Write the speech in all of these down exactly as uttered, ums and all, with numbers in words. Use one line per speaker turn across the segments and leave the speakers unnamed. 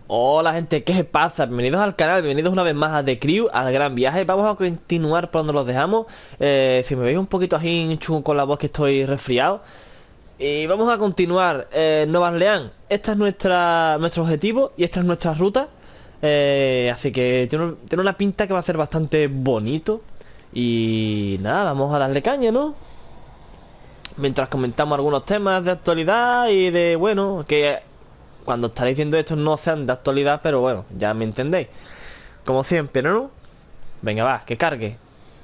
Hola gente, ¿qué pasa? Bienvenidos al canal, bienvenidos una vez más a The Crew, al gran viaje. Vamos a continuar por donde los dejamos. eh, Si me veis un poquito así chungo con la voz, que estoy resfriado. Y vamos a continuar eh, Nueva Orleans. Esta es nuestra, nuestro objetivo y esta es nuestra ruta. eh, Así que tiene, tiene una pinta que va a ser bastante bonito. Y nada, vamos a darle caña, ¿no? Mientras comentamos algunos temas de actualidad y de, bueno, que cuando estaréis viendo esto no sean de actualidad, pero bueno, ya me entendéis. Como siempre, ¿no? Venga, va, que cargue.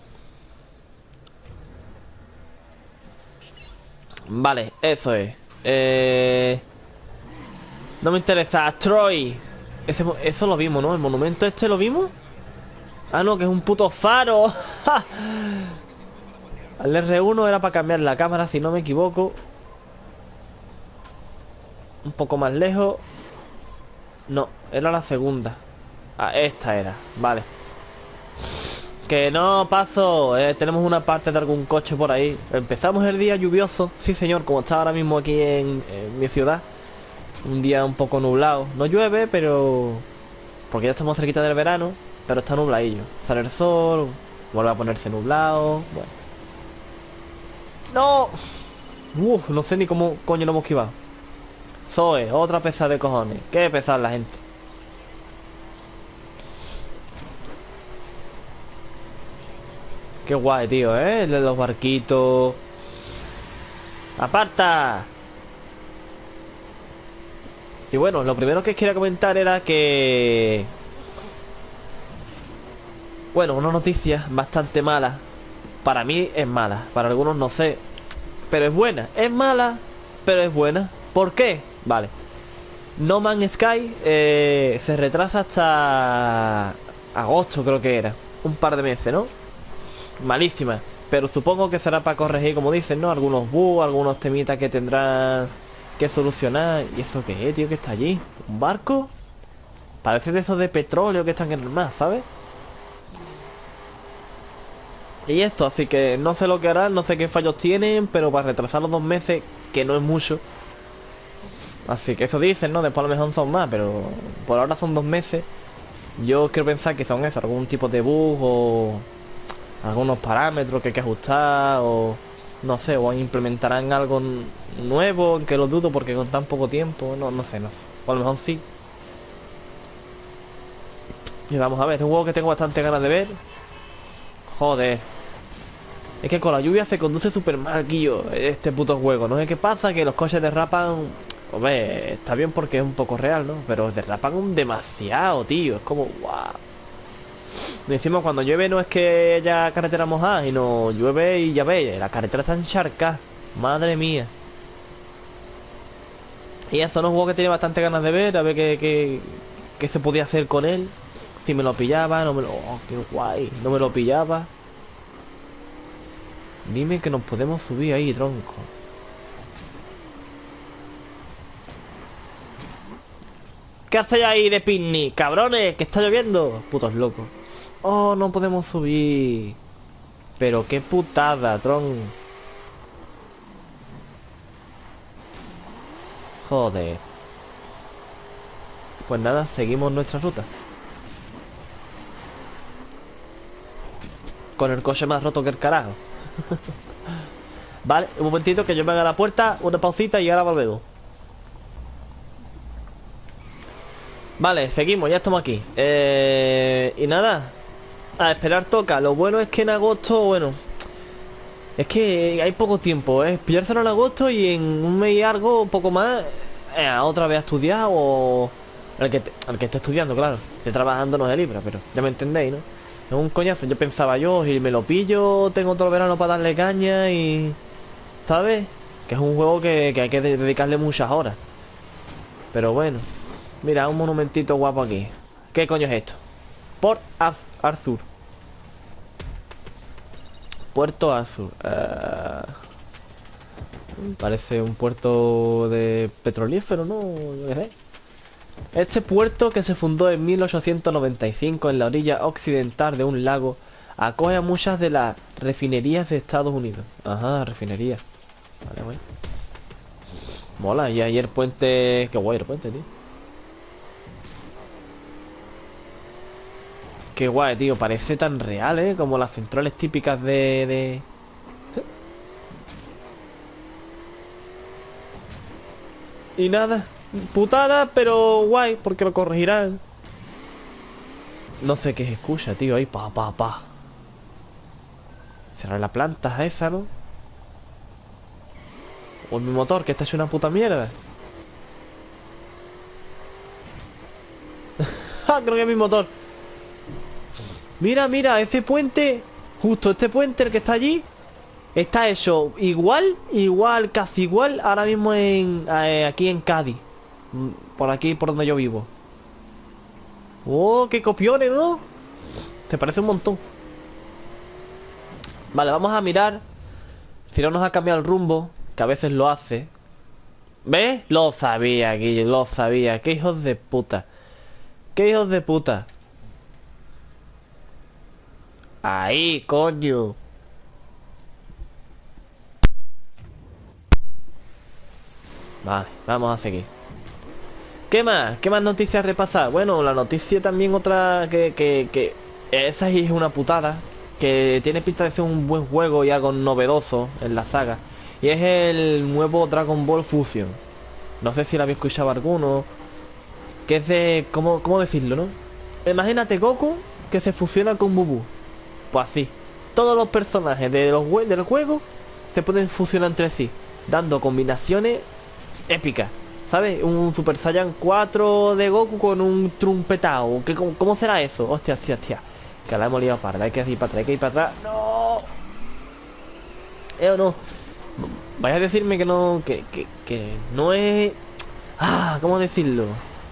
Vale, eso es. Eh... No me interesa. Troy. Ese, eso lo vimos, ¿no? El monumento este lo vimos. Ah, no, que es un puto faro. El R uno era para cambiar la cámara, si no me equivoco. Un poco más lejos. No, era la segunda. Ah, esta era, vale. Que no paso, eh, tenemos una parte de algún coche por ahí. Empezamos el día lluvioso, sí señor, como está ahora mismo aquí en, en mi ciudad. Un día un poco nublado. No llueve, pero... porque ya estamos cerquita del verano. Pero está nubladillo. Sale el sol, vuelve a ponerse nublado. Bueno. ¡No! Uf, no sé ni cómo coño lo hemos esquivado. Zoe, otra pesada de cojones. Qué pesada la gente. Qué guay, tío, ¿eh? El de los barquitos. ¡Aparta! Y bueno, lo primero que quería comentar era que... bueno, una noticia bastante mala. Para mí es mala, para algunos no sé. Pero es buena. Es mala, pero es buena. ¿Por qué? Vale. No Man's Sky eh, se retrasa hasta agosto, creo que era. Un par de meses, ¿no? Malísima. Pero supongo que será para corregir, como dicen, ¿no? Algunos bugs, algunos temitas que tendrán que solucionar. ¿Y eso qué es, tío? Que está allí? ¿Un barco? Parece de esos de petróleo que están en el mar, ¿sabes? Y esto, así que no sé lo que harán, no sé qué fallos tienen, pero para retrasar los dos meses, que no es mucho. Así que eso dicen, ¿no? Después a lo mejor son más, pero por ahora son dos meses. Yo quiero pensar que son eso, algún tipo de bug o algunos parámetros que hay que ajustar o no sé, o implementarán algo nuevo, que lo dudo porque con tan poco tiempo, no, no sé, no sé. O a lo mejor sí. Y vamos a ver, es un juego que tengo bastante ganas de ver. Joder. Es que con la lluvia se conduce súper mal, Guillo, este puto juego. No sé qué pasa, que los coches derrapan. Hombre, está bien porque es un poco real, ¿no? Pero derrapan un demasiado, tío. Es como, guau. Y encima cuando llueve no es que haya carretera mojada, y no llueve y ya veis, la carretera está encharcada. Madre mía. Y eso no es un juego que tiene bastante ganas de ver, a ver qué, qué, qué se podía hacer con él. Si me lo pillaba, no me lo... oh, qué guay. No me lo pillaba. Dime que nos podemos subir ahí, tronco. ¿Qué hacéis ahí de picnic, cabrones? Que está lloviendo. Putos locos. Oh, no podemos subir. Pero qué putada, tron. Joder. Pues nada, seguimos nuestra ruta. Con el coche más roto que el carajo. Vale, un momentito que yo me haga la puerta. Una pausita y ahora volvemos. Vale, seguimos, ya estamos aquí. eh, Y nada, a esperar toca. Lo bueno es que en agosto, bueno, es que hay poco tiempo, ¿eh? Pillárselo en agosto y en un mes y algo, un poco más, eh, otra vez a estudiar o... El que, te- el que esté estudiando, claro. Esté trabajando no es libre, pero ya me entendéis, ¿no? Es un coñazo, yo pensaba yo, y me lo pillo, tengo todo el verano para darle caña y... ¿sabes? Que es un juego que, que hay que de- dedicarle muchas horas. Pero bueno. Mira, un monumentito guapo aquí. ¿Qué coño es esto? Port Az- Arthur. Puerto Arthur. Eh, Parece un puerto de petrolífero, ¿no? Yo qué sé. Este puerto, que se fundó en mil ochocientos noventa y cinco en la orilla occidental de un lago, acoge a muchas de las refinerías de Estados Unidos. Ajá, refinerías. Vale, bueno. Mola, y ahí el puente... Qué guay el puente, tío. Qué guay, tío. Parece tan real, ¿eh? Como las centrales típicas de... de... Y nada. Putada, pero guay, porque lo corregirán. No sé qué se escucha, tío. Ahí, pa, pa, pa. Cerrar la planta esa, ¿no? O mi motor, que esta es una puta mierda. Ah, creo que es mi motor. Mira, mira, ese puente. Justo este puente, el que está allí, está hecho igual, igual, casi igual. Ahora mismo en eh, aquí en Cádiz. Por aquí, por donde yo vivo. Oh, qué copiones, ¿no? Te parece un montón. Vale, vamos a mirar si no nos ha cambiado el rumbo, que a veces lo hace. ¿Ves? Lo sabía, Guillo, lo sabía. Qué hijos de puta. Qué hijos de puta. Ahí, coño. Vale, vamos a seguir. ¿Qué más? ¿Qué más noticias repasar? Bueno, la noticia también otra que, que, que... Esa es una putada. Que tiene pinta de ser un buen juego y algo novedoso en la saga. Y es el nuevo Dragon Ball Fusion. No sé si lo habéis escuchado alguno. Que es de... ¿Cómo, cómo decirlo, no? Imagínate Goku que se fusiona con Bubu. Pues así. Todos los personajes de los del juego se pueden fusionar entre sí, dando combinaciones épicas. ¿Sabes? Un Super Saiyan cuatro de Goku con un trumpetao. ¿Qué, cómo, ¿Cómo será eso? Hostia, hostia, hostia. Que la hemos liado parda. Hay que ir para atrás, hay que ir para atrás. ¡No! ¿Eh o no? Vaya a decirme que no... Que, que, que no es... Ah, ¿cómo decirlo?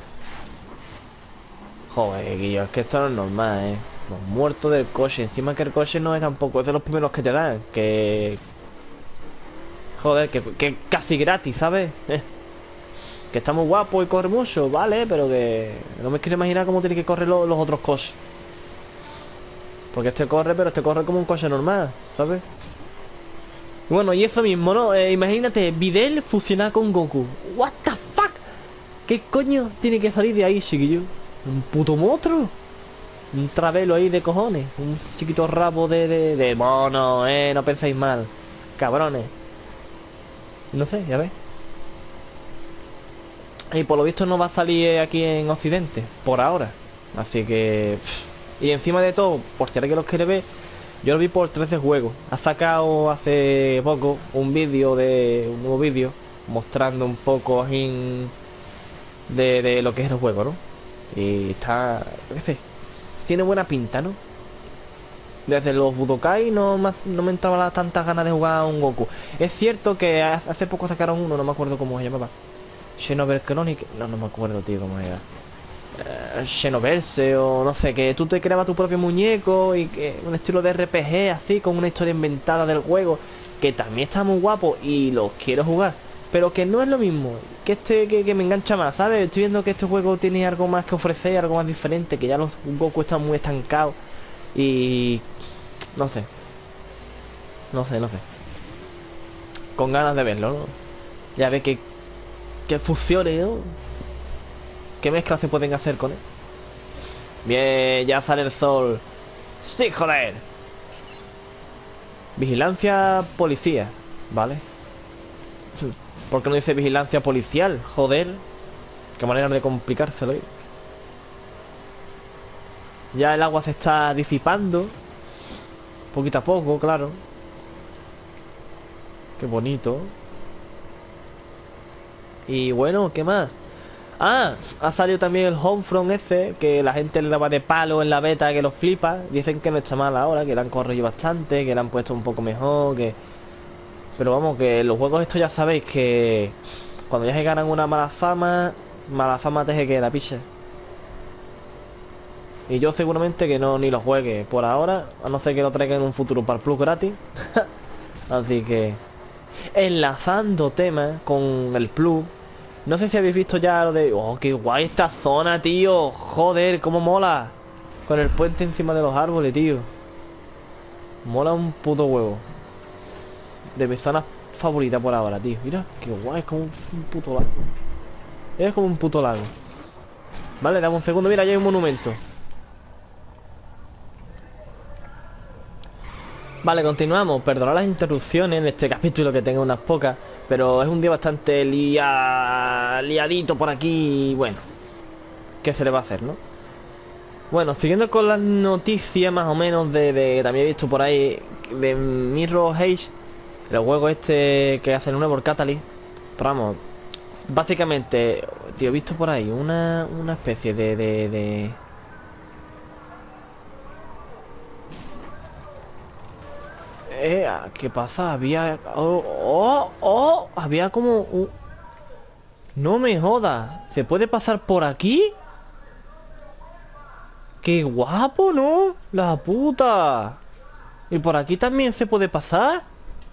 Joder, Guillo, es que esto no es normal, ¿eh? Los muertos del coche. Encima que el coche no es tampoco... Es de los primeros que te dan. Que... Joder, que, que casi gratis, ¿sabes? Eh. Que está muy guapo y corre mucho, vale, pero que... No me quiero imaginar cómo tiene que correr lo, los otros coches. Porque este corre, pero este corre como un coche normal, ¿sabes? Bueno, y eso mismo, ¿no? Eh, imagínate, Videl fusionar con Goku. What the fuck? ¿Qué coño tiene que salir de ahí, chiquillo? ¿Un puto monstruo? Un travelo ahí de cojones. Un chiquito rabo de, de, de mono, eh, no penséis mal. Cabrones. No sé, ya ves. Y por lo visto no va a salir aquí en Occidente, por ahora. Así que... Pff. Y encima de todo, por si alguien los quiere ver, yo lo vi por trece juegos. Ha sacado hace poco un vídeo de... Un nuevo vídeo mostrando un poco de, de lo que es el juego, ¿no? Y está... qué sé. Tiene buena pinta, ¿no? Desde los Budokai no, más, no me entraba tantas ganas de jugar a un Goku. Es cierto que hace poco sacaron uno, no me acuerdo cómo se llamaba. Xenoverse Chronicle... No, no me acuerdo, tío, cómo era. Uh, Xenoverse o no sé, que tú te creabas tu propio muñeco y que un estilo de R P G así, con una historia inventada del juego, que también está muy guapo y los quiero jugar, pero que no es lo mismo, que este que, que me engancha más, ¿sabes? Estoy viendo que este juego tiene algo más que ofrecer, algo más diferente, que ya los Goku están muy estancados y... no sé. No sé, no sé. Con ganas de verlo, ¿no? Ya ve que... que funcione, ¿no? ¿Qué mezclas se pueden hacer con él? Bien, ya sale el sol. ¡Sí, joder! Vigilancia policía, ¿vale? ¿Por qué no dice vigilancia policial? Joder. Qué manera de complicárselo. Ya el agua se está disipando. Poquito a poco, claro. Qué bonito. Y bueno, ¿qué más? Ah, ha salido también el Homefront ese, que la gente le daba de palo en la beta, que lo flipa. Dicen que no está mal ahora, que le han corregido bastante, que le han puesto un poco mejor, que... Pero vamos, que los juegos estos ya sabéis que... Cuando ya se ganan una mala fama, mala fama te se queda, picha. Y yo seguramente que no ni lo juegue por ahora, a no ser que lo traigan en un futuro para el Plus gratis. Así que... Enlazando temas con el Plus... No sé si habéis visto ya lo de... Oh, qué guay esta zona, tío. Joder, cómo mola. Con el puente encima de los árboles, tío. Mola un puto huevo. De mis zonas favoritas por ahora, tío. Mira, qué guay, es como un puto lago. Es como un puto lago. Vale, dame un segundo. Mira, ya hay un monumento. Vale, continuamos. Perdonad las interrupciones en este capítulo, que tengo unas pocas, pero es un día bastante lia... liadito por aquí. Y bueno, ¿qué se le va a hacer, no? Bueno, siguiendo con las noticias más o menos de, de también he visto por ahí de Mirror's Edge, el juego este que hace el nuevo Catalyst. Pero vamos, básicamente, tío, he visto por ahí una, una especie de... de, de... Eh, ¿qué pasa? Había... Oh, oh, oh, había como... un... No me jodas. ¿Se puede pasar por aquí? ¡Qué guapo!, ¿no? La puta. ¿Y por aquí también se puede pasar?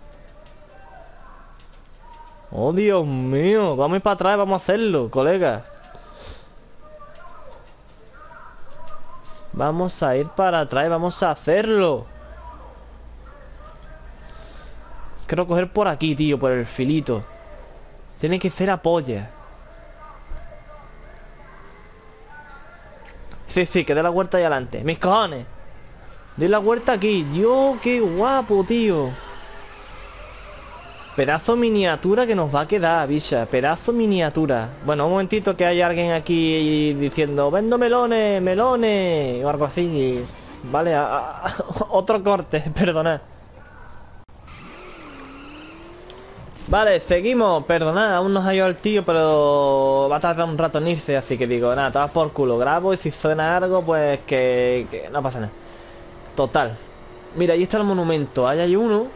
Oh, Dios mío. Vamos para atrás, vamos a hacerlo, colega. Vamos a ir para atrás, vamos a hacerlo. Quiero coger por aquí, tío, por el filito. Tiene que ser apoya. Sí, sí, que dé la vuelta ahí adelante. Mis cojones. Dé la vuelta aquí. Dios, qué guapo, tío. Pedazo miniatura que nos va a quedar, bicha. Pedazo miniatura. Bueno, un momentito, que hay alguien aquí diciendo: vendo melones, melones, o algo así. Vale, a, a, otro corte, perdonad. Vale, seguimos. Perdonad, aún no ha ido el tío, pero va a tardar un rato en irse. Así que digo, nada, te vas por culo. Grabo y si suena algo, pues que, que no pasa nada. Total. Mira, ahí está el monumento. Ahí hay uno.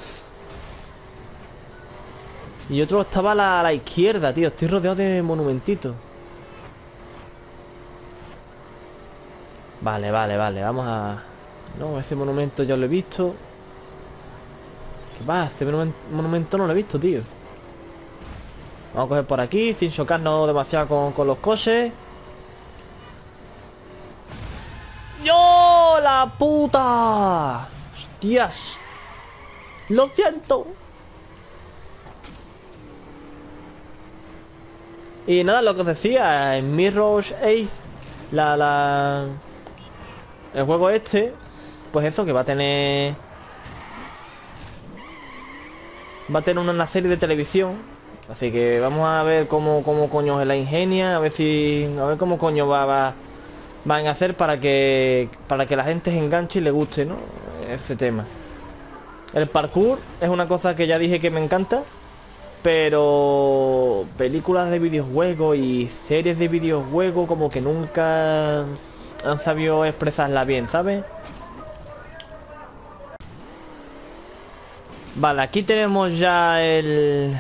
Y otro estaba a la, a la izquierda, tío. Estoy rodeado de monumentitos. Vale, vale, vale. Vamos a... No, ese monumento ya lo he visto. ¿Qué va? Este monumen- monumento no lo he visto, tío. Vamos a coger por aquí, sin chocarnos demasiado con, con los coches. ¡Yo! ¡La puta! ¡Hostias! ¡Lo siento! Y nada, lo que os decía, en Mirror's Edge, la, la... el juego este, pues eso, que va a tener... Va a tener una serie de televisión. Así que vamos a ver cómo, cómo coño es la ingenia. A ver si... A ver cómo coño va, va, van a hacer para que... Para que la gente se enganche y le guste, ¿no? Ese tema. El parkour es una cosa que ya dije que me encanta. Pero películas de videojuegos y series de videojuegos como que nunca han sabido expresarla bien, ¿sabes? Vale, aquí tenemos ya el...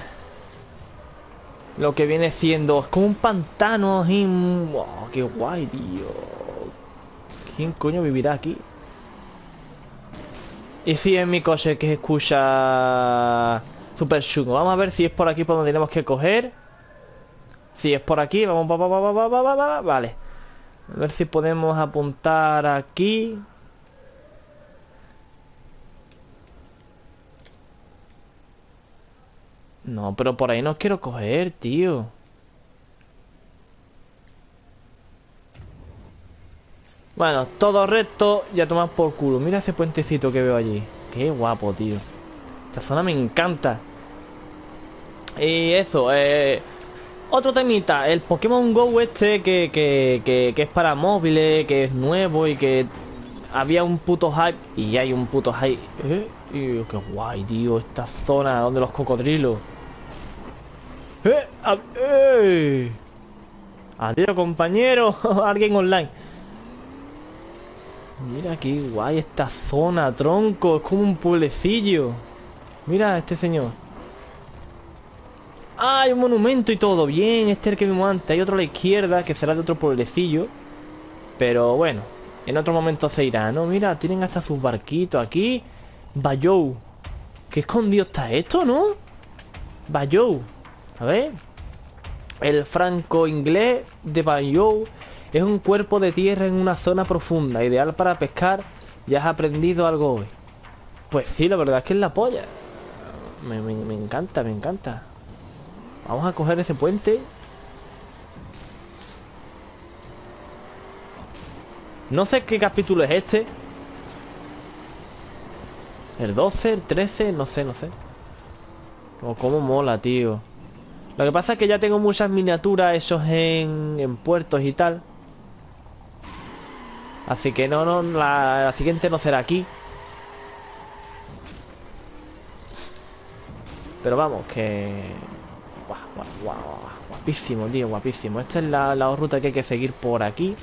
Lo que viene siendo... Es como un pantano así... Wow, qué guay, tío. ¿Quién coño vivirá aquí? Y si es mi coche que se escucha... Super chungo. Vamos a ver si es por aquí por donde tenemos que coger. Si es por aquí, vamos, va, va, va, va, va, va, va, vale. A ver si podemos apuntar aquí. No, pero por ahí no quiero coger, tío. Bueno, todo recto, ya tomas por culo. Mira ese puentecito que veo allí. Qué guapo, tío. Esta zona me encanta. Y eso, eh... otro temita, el Pokémon Go este que, que, que, que es para móviles, que es nuevo y que había un puto hype. Y hay un puto hype. ¿Eh? Y, qué guay, tío, esta zona donde los cocodrilos. ¡Eh! A- ¡Eh! Adiós, compañero. Alguien online. Mira qué guay esta zona, tronco. Es como un pueblecillo. Mira este señor. Ah, hay un monumento y todo. Bien, este es el que vimos antes. Hay otro a la izquierda que será de otro pueblecillo. Pero bueno, en otro momento se irá, ¿no? Mira, tienen hasta sus barquitos aquí. Bayou. Qué escondido está esto, ¿no? Bayou. A ver. El franco inglés de Bayou es un cuerpo de tierra en una zona profunda, ideal para pescar. Ya has aprendido algo hoy. Pues sí, la verdad es que es la polla. Me, me, me encanta, me encanta. Vamos a coger ese puente. No sé qué capítulo es este. El doce, el trece, no sé, no sé. Oh, cómo mola, tío. Lo que pasa es que ya tengo muchas miniaturas esos en, en puertos y tal. Así que no, no, la, la siguiente no será aquí. Pero vamos, que... Guau, guau, guau, guapísimo, tío, guapísimo. Esta es la, la ruta que hay que seguir por aquí.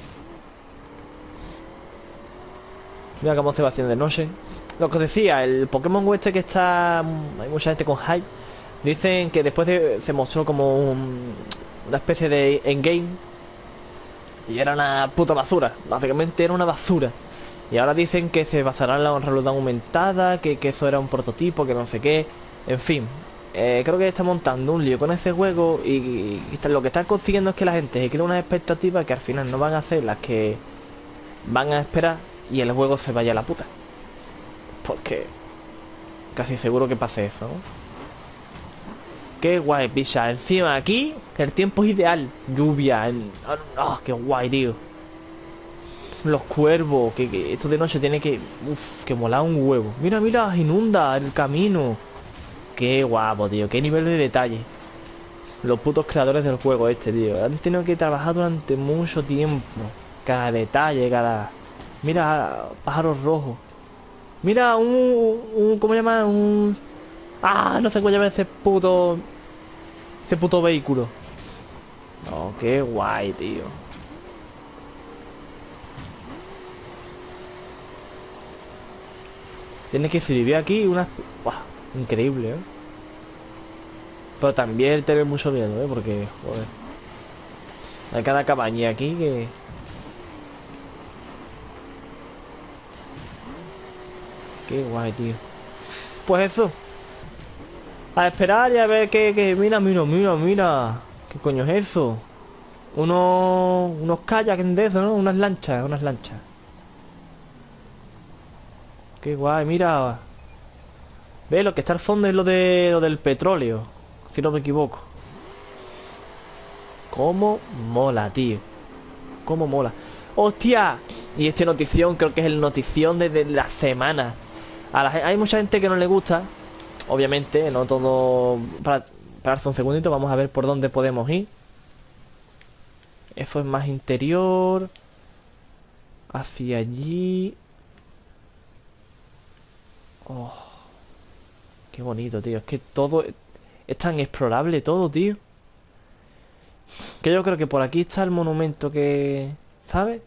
Mira cómo se va haciendo de noche. Lo que os decía, el Pokémon Go este que está... Hay mucha gente con hype. Dicen que después de, se mostró como un, una especie de endgame. Y era una puta basura. Básicamente era una basura. Y ahora dicen que se basará en la realidad aumentada, que, que eso era un prototipo, que no sé qué. En fin, eh, creo que está montando un lío con ese juego. Y, y, y lo que están consiguiendo es que la gente se crea unas expectativas que al final no van a ser las que van a esperar. Y el juego se vaya a la puta. Porque casi seguro que pase eso, ¿no? Qué guay, picha. Encima aquí el tiempo es ideal. Lluvia. El... Oh, qué guay, tío. Los cuervos. Que, que esto de noche tiene que... Uf, que mola un huevo. Mira, mira, inunda el camino. Qué guapo, tío. Qué nivel de detalle. Los putos creadores del juego este, tío. Han tenido que trabajar durante mucho tiempo. Cada detalle, cada... Mira, pájaros rojos. Mira, un... un ¿cómo se llama? Un... Ah, no sé cómo llama ese puto... Ese puto vehículo. Oh, qué guay, tío. Tienes que escribir aquí unas... Buah, increíble, ¿eh? Pero también tener mucho miedo, ¿eh? Porque, joder. Hay cada cabaña aquí que... Qué guay, tío. Pues eso. A esperar y a ver qué... qué... Mira, mira, mira, mira. ¿Qué coño es eso? Unos... Unos kayaks de eso, ¿no? Unas lanchas, unas lanchas. Qué guay, mira. Ve, lo que está al fondo es lo de lo del petróleo. Si no me equivoco. Cómo mola, tío. Cómo mola. ¡Hostia! Y este notición creo que es el notición de, de la semana. A la, hay mucha gente que no le gusta. Obviamente, no todo... Para, para un segundito, vamos a ver por dónde podemos ir. Eso es más interior. Hacia allí. Oh, qué bonito, tío. Es que todo... Es tan explorable todo, tío. Que yo creo que por aquí está el monumento que... ¿Sabes?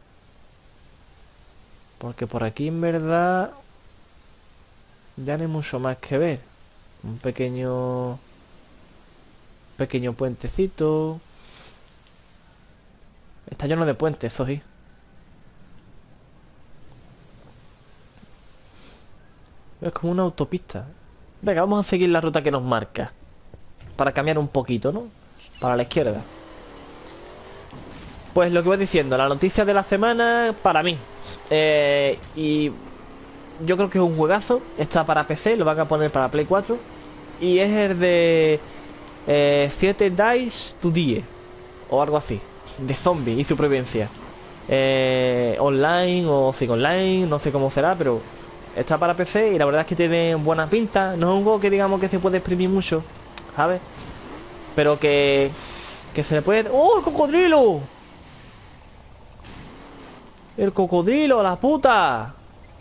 Porque por aquí en verdad... Ya no hay mucho más que ver. Un pequeño... Pequeño puentecito. Está lleno de puentes, eso sí. Es como una autopista. Venga, vamos a seguir la ruta que nos marca. Para cambiar un poquito, ¿no? Para la izquierda. Pues lo que voy diciendo, la noticia de la semana para mí. Eh, y yo creo que es un juegazo. Está para P C, lo van a poner para Play cuatro. Y es el de eh, siete Days to Die o algo así. De zombies y supervivencia. Eh, online o sin online, no sé cómo será, pero está para P C y la verdad es que tiene buena pinta. No es un juego que digamos que se puede exprimir mucho, ¿sabes? Pero que... Que se le puede... ¡Oh, el cocodrilo! ¡El cocodrilo, la puta!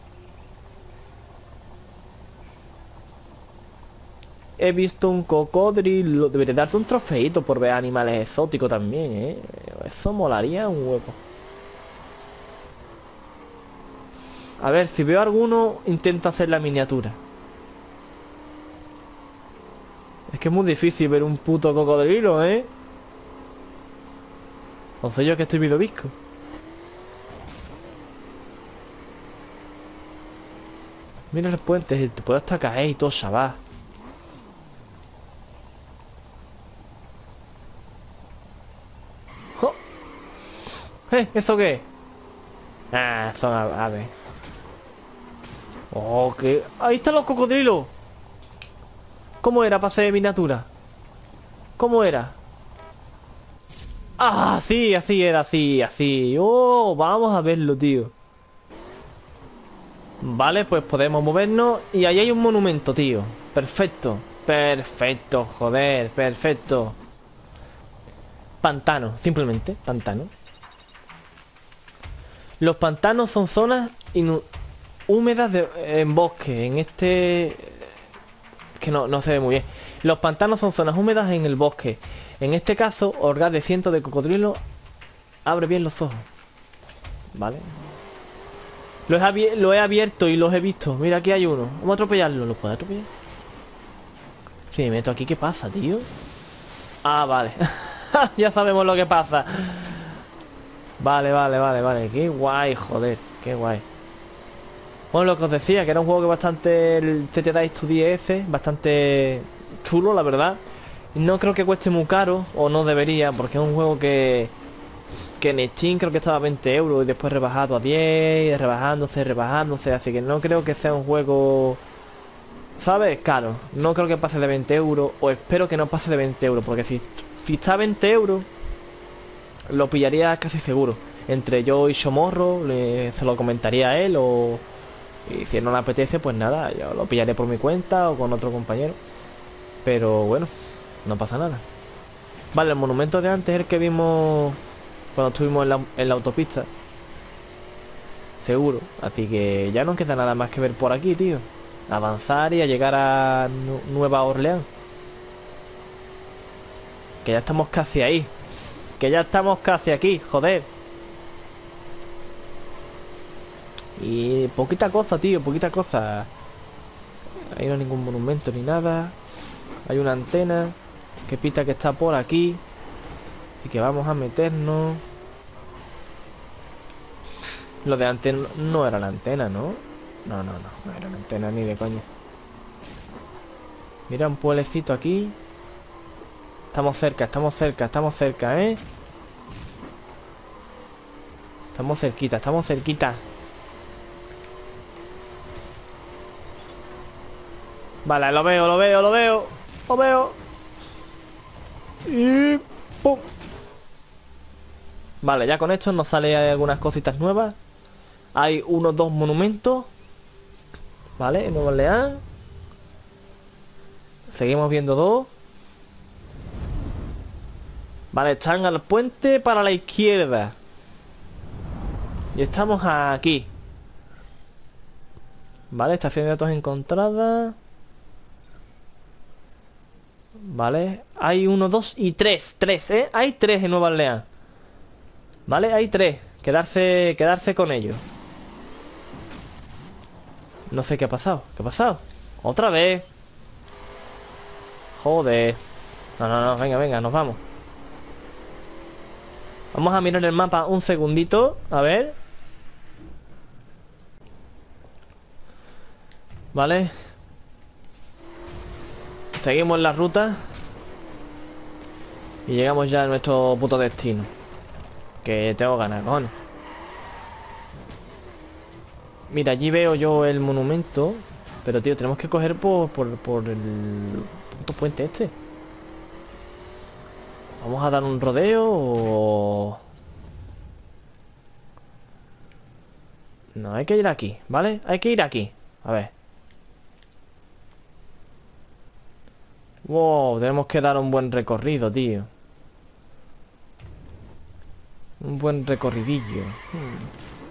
He visto un cocodrilo. Debería darte un trofeito por ver animales exóticos también, ¿eh? Eso molaría un huevo. A ver, si veo alguno, intento hacer la miniatura. Es que es muy difícil ver un puto cocodrilo, ¿eh? O soy yo que estoy viendo visco. Mira el puente, te puedo hasta caer y todo, chaval. ¡Oh! ¿Eh? ¿Eso qué? Ah, son aves. Oh, que... Ahí están los cocodrilos. ¿Cómo era para hacer miniatura? ¿Cómo era? Ah, sí, así era, así, así. Oh, vamos a verlo, tío. Vale, pues podemos movernos. Y ahí hay un monumento, tío. Perfecto. Perfecto, joder, perfecto. Pantano, simplemente, pantano. Los pantanos son zonas húmedas de, en bosque. En este... que no, no se ve muy bien. Los pantanos son zonas húmedas en el bosque. En este caso, orgas de cientos de cocodrilos. Abre bien los ojos. Vale. Lo he, lo he abierto y los he visto. Mira, aquí hay uno. Vamos a atropellarlo. ¿Lo puedo atropellar? Si me meto aquí, ¿qué pasa, tío? Ah, vale. Ya sabemos lo que pasa. Vale, vale, vale, vale. Qué guay, joder. Qué guay. Bueno, lo que os decía, que era un juego que bastante... El T T Dice dos D F, bastante chulo, la verdad. No creo que cueste muy caro, o no debería, porque es un juego que... Que en Steam creo que estaba a veinte euros y después rebajado a diez, rebajándose, rebajándose. Así que no creo que sea un juego... ¿Sabes? Caro. No creo que pase de veinte euros, o espero que no pase de veinte euros, porque si, si está a veinte euros, lo pillaría casi seguro. Entre yo y Shomorro, le, se lo comentaría a él, o... Y si no le apetece, pues nada, yo lo pillaré por mi cuenta o con otro compañero. Pero bueno, no pasa nada. Vale, el monumento de antes es el que vimos cuando estuvimos en la, en la autopista. Seguro. Así que ya no queda nada más que ver por aquí, tío. Avanzar y a llegar a Nu- Nueva Orleans. Que ya estamos casi ahí. Que ya estamos casi aquí, joder. Y poquita cosa, tío, poquita cosa. Ahí no hay ningún monumento ni nada. Hay una antena que pita que está por aquí. Así que vamos a meternos. Lo de antes no era la antena, ¿no? No, no, no, no era la antena ni de coña. Mira, un pueblecito aquí. Estamos cerca, estamos cerca, estamos cerca, ¿eh? Estamos cerquita, estamos cerquita. Vale, lo veo, lo veo, lo veo. Lo veo. Y... ¡pum! Vale, ya con esto nos sale algunas cositas nuevas. Hay unos dos monumentos. Vale, en Nueva Orleans. Seguimos viendo dos. Vale, están al puente para la izquierda. Y estamos aquí. Vale, estación de datos encontrada. Vale, hay uno, dos y tres. Tres, ¿eh? Hay tres en Nueva Orleans. Vale, hay tres. Quedarse, quedarse con ellos. No sé qué ha pasado. ¿Qué ha pasado? Otra vez. Joder. No, no, no, venga, venga, nos vamos. Vamos a mirar el mapa un segundito. A ver. Vale. Seguimos la ruta. Y llegamos ya a nuestro puto destino. Que tengo ganas, cojones. Mira, allí veo yo el monumento. Pero tío, tenemos que coger por, por, por el puto puente este. Vamos a dar un rodeo o... No, hay que ir aquí, ¿vale? Hay que ir aquí. A ver. Wow, tenemos que dar un buen recorrido, tío. Un buen recorridillo. Hmm.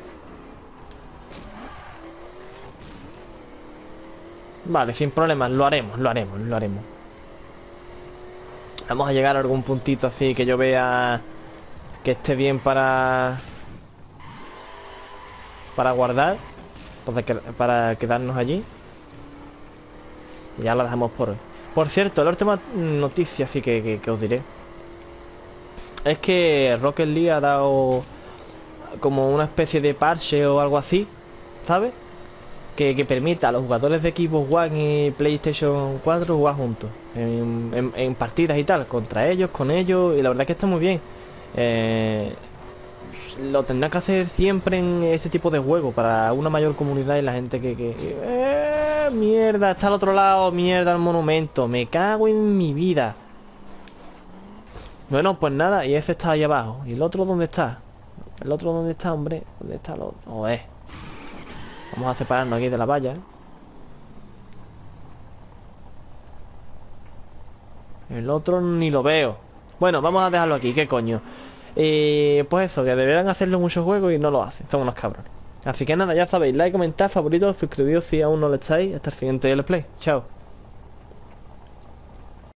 Vale, sin problemas, lo haremos, lo haremos, lo haremos. Vamos a llegar a algún puntito así que yo vea que esté bien para... Para guardar. Para, que, para quedarnos allí. Y ya la dejamos por hoy. Por cierto, la última noticia sí que, que, que os diré es que Rocket League ha dado como una especie de parche o algo así, ¿sabes? Que, que permita a los jugadores de Xbox One y PlayStation cuatro jugar juntos en, en, en partidas y tal, contra ellos, con ellos, y la verdad es que está muy bien. Eh, lo tendrá que hacer siempre en este tipo de juegos para una mayor comunidad y la gente que... que eh, mierda, está al otro lado, mierda, el monumento, me cago en mi vida. Bueno, pues nada, y ese está ahí abajo. ¿Y el otro dónde está? ¿El otro dónde está, hombre? ¿Dónde está el otro? Oh, eh. Vamos a separarnos aquí de la valla. El otro ni lo veo. Bueno, vamos a dejarlo aquí, qué coño. Y pues eso, que deberán hacerlo en muchos juegos y no lo hacen, son unos cabrones. Así que nada, ya sabéis, like, comentar, favorito, suscribiros si aún no lo estáis. Hasta el siguiente Let's Play. Chao.